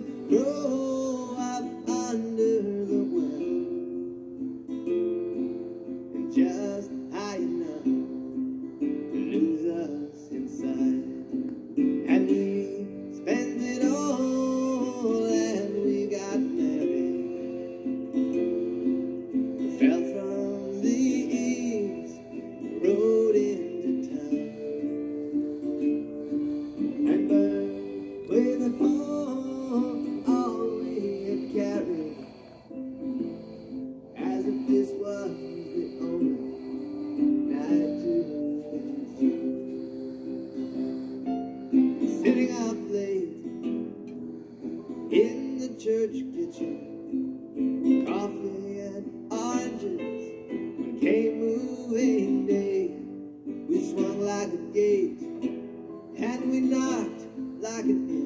grow up under the well, and just high enough to lose us inside. And we spent it all, and we got married. We fell from the eaves, rode into town, and burned with a fall all we had carried, as if this was the only night to get through. Sitting up late in the church kitchen, coffee and oranges, when came moving day. We swung like a gate, and we knocked like an